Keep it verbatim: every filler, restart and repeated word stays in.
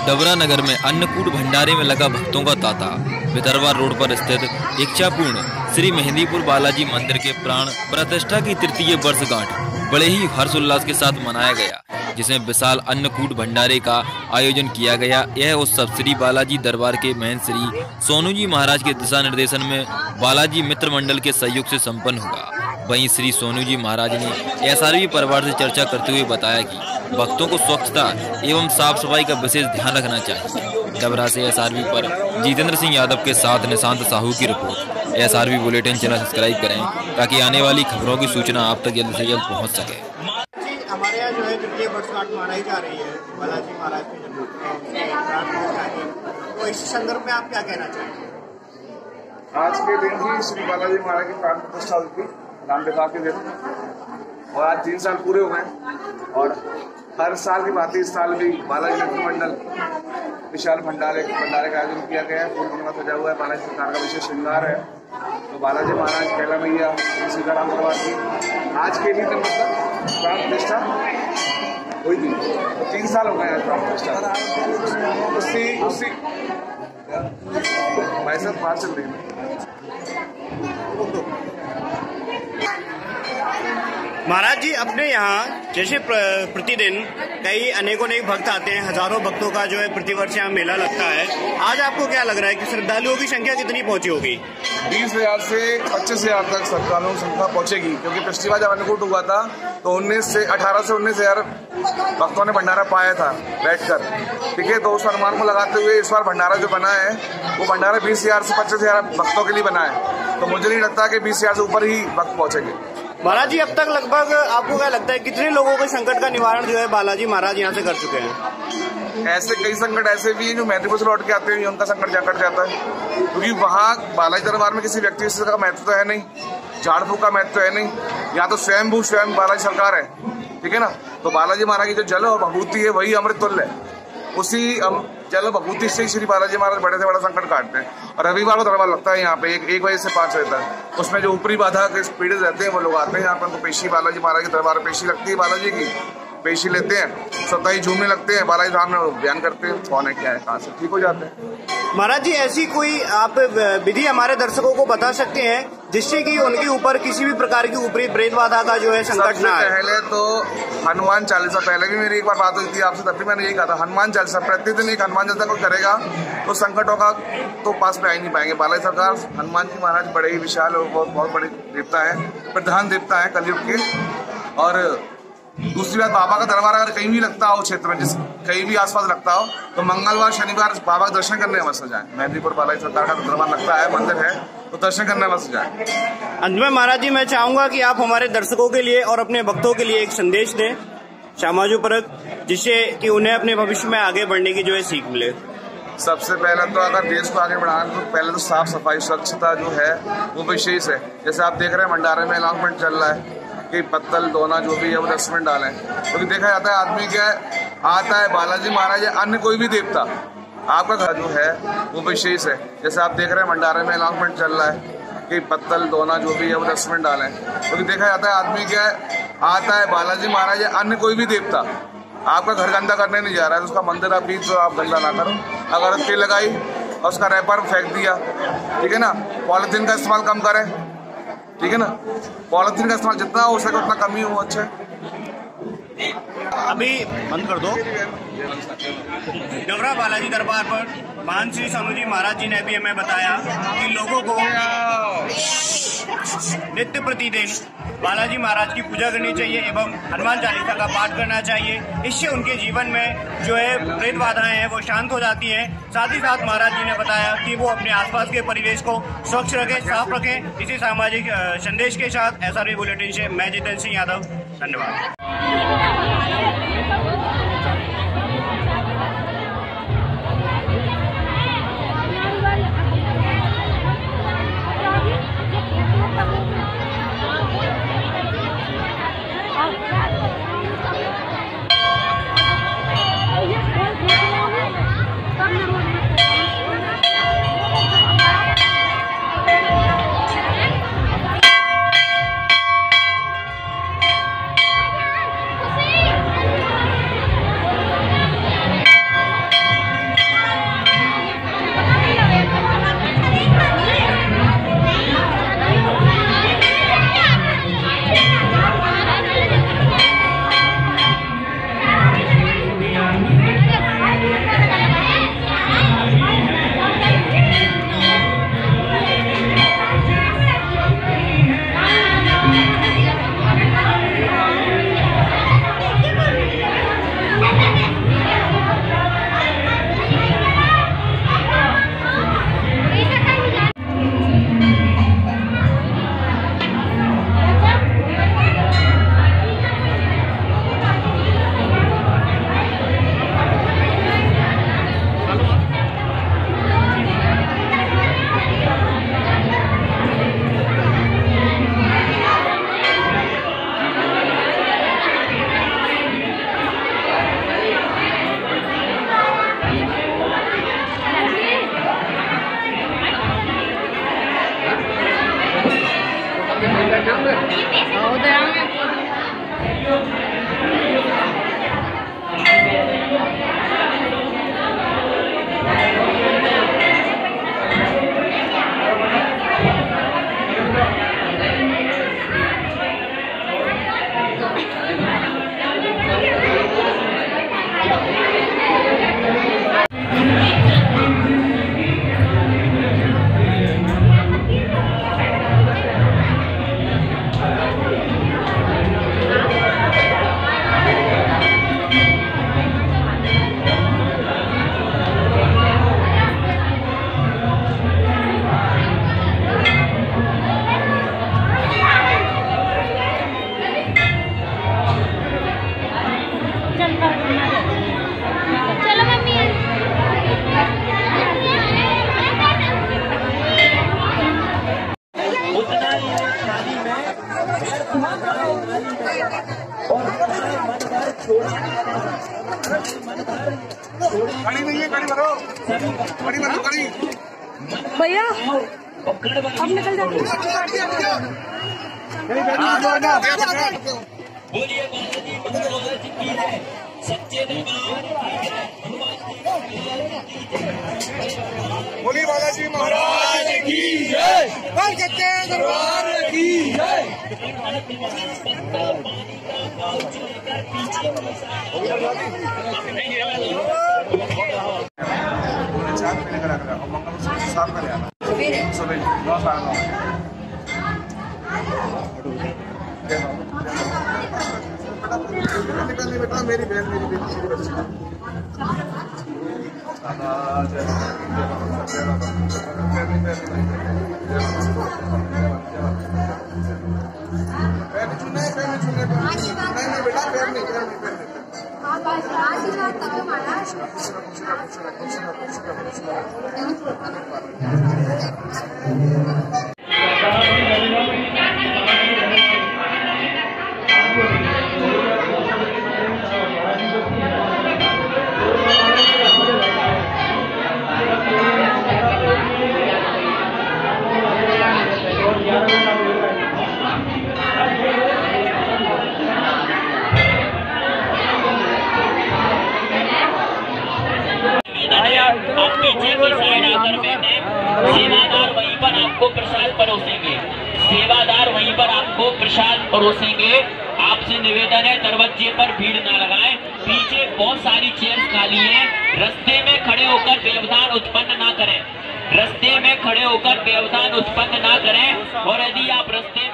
डबरा नगर में अन्नकूट भंडारे में लगा भक्तों का तांता। विदर्भा रोड पर स्थित इच्छापूर्ण श्री मेहंदीपुर बालाजी मंदिर के प्राण प्रतिष्ठा की तृतीय वर्षगांठ बड़े ही हर्षोल्लास के साथ मनाया गया, जिसमें विशाल अन्नकूट भंडारे का आयोजन किया गया। यह उत्सव श्री बालाजी दरबार के महंत श्री सोनू जी महाराज के दिशा निर्देशन में बालाजी मित्र मंडल के सहयोग से संपन्न हुआ। वहीं श्री सोनू जी महाराज ने एसआरवी परिवार से चर्चा करते हुए बताया कि भक्तों को स्वच्छता एवं साफ सफाई का विशेष ध्यान रखना चाहिए। डबरा से एसआरवी पर जितेंद्र सिंह यादव के साथ निशांत साहू की रिपोर्ट। एसआरवी बुलेटिन चैनल सब्सक्राइब करें ताकि आने वाली खबरों की सूचना आप तक जल्द से जल्द पहुंच सके। हमारे यहाँ जो है तृतीय वर्षगांठ मनाई जा रही है बालाजी महाराज की जन्मदिन, तो इस संदर्भ में आप क्या कहना चाहेंगे? आज के दिन ही श्री बालाजी महाराज की प्राण प्रतिष्ठा हुई थी, नाम लिखा के दिन, और आज तीन साल पूरे हो गए। और हर साल की बात इस साल भी बालाजी मित्र मंडल विशाल भंडारे भंडारे का आयोजन किया गया है। फूल पूर्णिमा सजा हुआ है, बालाजी सरकार का विशेष श्रृंगार है। तो बालाजी महाराज पहला मैया सीताराम दरबार की आज के लिए मतलब प्राण प्रतिष्ठा हुई थी, तो तीन साल हो गए हैं प्राण प्रतिष्ठा। उसी उसी भाई साहब बाहर चल रही है। महाराज जी, अपने यहाँ जैसे प्रतिदिन कई अनेकों अनेक भक्त आते हैं, हजारों भक्तों का जो है प्रतिवर्ष यहाँ मेला लगता है। आज आपको क्या लग रहा है कि श्रद्धालुओं की संख्या कितनी पहुंची होगी? बीस हजार से पच्चीस हजार तक श्रद्धालुओं की संख्या पहुंचेगी, क्योंकि पिछली बार जब अन्नकूट हुआ था तो उन्नीस से अठारह से उन्नीस हजार भक्तों ने भंडारा पाया था बैठकर, ठीक है। तो उस अनुमान को लगाते हुए इस बार भंडारा जो बना है वो भंडारा बीस हजार से पच्चीस हजार भक्तों के लिए बना है। तो मुझे नहीं लगता कि बीस हजार से ऊपर ही भक्त पहुंचेंगे। महाराज जी, अब तक लगभग आपको क्या लगता है कितने लोगों के संकट का निवारण जो है बालाजी महाराज यहाँ से कर चुके हैं? ऐसे कई संकट ऐसे भी हैं जो मेहंदीपुर से लौट के आते हैं, उनका संकट जाकर जाता है, क्योंकि वहाँ बालाजी दरबार में किसी व्यक्ति का महत्व तो है नहीं, झाड़ फूक का महत्व है नहीं, यहाँ तो स्वयं भू स्वयं बालाजी सरकार है, ठीक है ना। तो बालाजी महाराज की जो जल और भभूति है वही अमृत तुल्य है। उसी जल भभूति से श्री बालाजी महाराज बड़े से बड़ा संकट काटते हैं। और रविवार को दरबार लगता है यहाँ पे एक एक बजे से पाँच बजे तक। उसमें जो ऊपरी बाधा के पीड़ित रहते हैं वो लोग आते हैं यहाँ पर, उनको पेशी बालाजी महाराज के दरबार पेशी लगती है, बालाजी की पेशी लेते हैं, स्वतः ही झूमने लगते हैं, बालाजी धाम में बयान करते हैं कौन है क्या है, कहाँ से ठीक हो जाते हैं। महाराज जी, ऐसी कोई आप विधि हमारे दर्शकों को बता सकते हैं जिससे कि उनके ऊपर किसी भी प्रकार की ऊपरी प्रेत बाधा का जो है संकट ना आए? पहले तो हनुमान चालीसा, पहले भी मेरी एक बार बात हुई थी आपसे, तब भी मैंने यही कहा था, हनुमान चालीसा प्रतिदिन एक हनुमान चालीसा कोई करेगा तो संकटों का तो पास में आ ही नहीं पाएंगे। बालाजी सरकार हनुमान जी महाराज बड़े ही विशाल और बहुत बहुत बड़े देवता है, प्रधान देवता है कलयुग के। और दूसरी बात, बाबा का दरबार अगर कहीं भी लगता हो क्षेत्र में, जिस कहीं भी आसपास लगता हो, तो मंगलवार शनिवार बाबा के दर्शन करने अवश्य जाए। मेहंदीपुर बालाजी सरकार का दरबार लगता है, मंदिर है, तो दर्शन करने अवश्य जाए। अंत में महाराज जी, मैं चाहूंगा कि आप हमारे दर्शकों के लिए और अपने भक्तों के लिए एक संदेश दें सामाजिक, जिससे कि उन्हें अपने भविष्य में आगे बढ़ने की जो है सीख मिले। सबसे पहले तो अगर देश को आगे बढ़ाना तो पहले तो साफ सफाई स्वच्छता जो है वो विशेष है। जैसे आप देख रहे हैं भंडारे में अनाउंसमेंट चल रहा है कि पत्तल धोना जो भी है वो डस्टबिन डालें, क्योंकि तो देखा जाता है आदमी क्या है, आता है बालाजी महाराज या अन्य कोई भी देवता, आपका घर जो है वो विशेष है। जैसे आप देख रहे हैं भंडारे में अनाउंसमेंट चल रहा है कि पत्तल धोना जो भी है वो डस्टबिन डालें, क्योंकि तो देखा जाता है आदमी क्या है, आता है बालाजी महाराज या अन्य कोई भी देवता, आपका घर गंदा करने नहीं जा रहा है, तो उसका मंदिर आप बीच तो आप गंदा ना करो। अगर तेल लगाई और उसका रैपर फेंक दिया, ठीक है ना, पॉलिथीन का इस्तेमाल कम करें, ठीक है ना, पॉलिथीन का इस्तेमाल जितना हो सके उतना कम ही हो। अच्छा, अभी बंद कर दो। डबरा बालाजी दरबार पर महंत श्री सोनू जी महाराज जी ने भी हमें बताया कि लोगों को नित्य प्रतिदिन बालाजी महाराज की पूजा करनी चाहिए एवं हनुमान चालीसा का पाठ करना चाहिए। इससे उनके जीवन में जो है प्रेत बाधाएं हैं वो शांत हो जाती हैं। साथ ही साथ महाराज जी ने बताया कि वो अपने आसपास के परिवेश को स्वच्छ रखें, साफ रखें। इसी सामाजिक संदेश के साथ एसआरवी बुलेटिन से मैं जितेंद्र सिंह यादव, धन्यवाद। See? कड़ी नहीं है, कड़ी भरो, कड़ी भरो, कड़ी भैया अब निकल जाओ। बोलिए बालाजी महाराज की जय, कलकत्ते दरबार की जय। चार पे लेकर आकर और मंगल सात में ले आना सुबह नौ साढ़े नौ। निकलनी बेटा, मेरी बहन मेरी बेटी मेरी बच्ची। सेवादार वहीं पर आपको प्रसाद परोसेंगे, सेवादार वहीं पर आपको प्रसाद परोसेंगे। आपसे निवेदन है दरवाजे पर भीड़ ना लगाएं, पीछे बहुत सारी चेयर्स खाली हैं। रास्ते में खड़े होकर व्यवधान उत्पन्न ना करें, रास्ते में खड़े होकर व्यवधान उत्पन्न ना करें। और यदि आप रास्ते